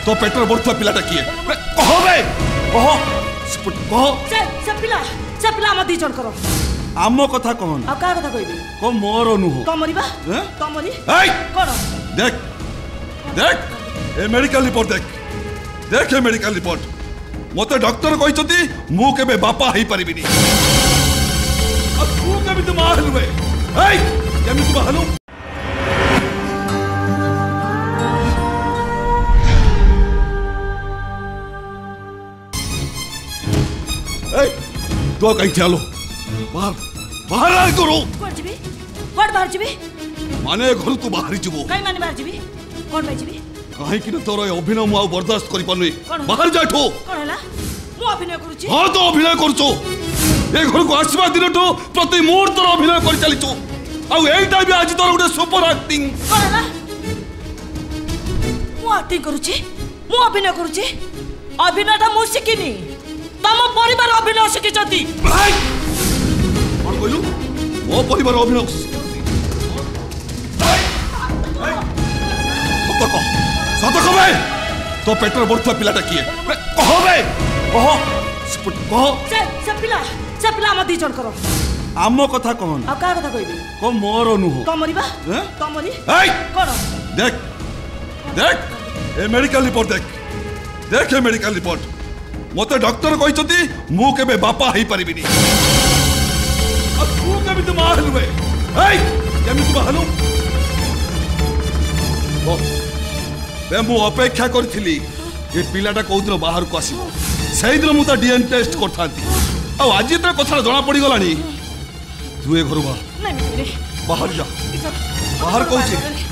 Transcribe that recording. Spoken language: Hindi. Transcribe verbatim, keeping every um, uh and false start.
तो पेट्रोल बढ़ुआ पिलाटा किए कह बे कह कह से से पिला से पिला हम दी जण करो आम कथा कहन आ का कथा कहबी को मोर नुह तमरी बा हैं? तमरी ए कोन देख देख ए मेडिकल रिपोर्ट देख देख ए मेडिकल रिपोर्ट मते डॉक्टर कहचती मु केबे बापा हेई परिबिनी अब तू केबे तो माहलु बे ए केबे तो माहलु ए तो कहीं चलो बाहर बाहर आ करो कोड जीबी कोड बाहर जीबी माने घर तू बाहर जीवो कई माने बाहर जीबी कोन बाहर जीबी कहीं कि तोर अभिनय मु बर्दाश्त करि पानुई कौन? बाहर जाठो कोन हला मु अभिनय करूची हां तो अभिनय करछो ए घर को आसीबा दिनटो प्रति मुहूर्त अभिनय कर चलीचो आ एटा भी आज तोर गुटे सुपर एक्टिंग कोन हला मु एक्टिंग करूची मु अभिनय करूची अभिनयटा मु शिखिनी तम परिवार अभिनय शिखिचती कौन कहलु मो परिवार अभिनय सत कह सत कह बे तो पेट्रोल बढ़ुआ पिलाटा किए कह बे कह कह से से पिला से पिला हम दी जण करो आम कथा कहन आ का कथा कहबी को मोर नुह तमरी बा हैं? तमरी ए कोन देख देख ए मेडिकल रिपोर्ट देख देख ए मेडिकल रिपोर्ट मते डॉक्टर कहचती मु केबे बापा हेई परिबिनी अब तू केबे तो माहलु बे ए केबे तो माहलु ओ बे मु अपेक्षा करथिली ए पिलाटा कोदिन बाहर को आसीबो सेही दिन मु ता डीएनए टेस्ट करथांती आ आज तो कथा जणा पड़ी गलानी तू ए घर बा नहीं मिले बाहर जा इस बाहर कहूची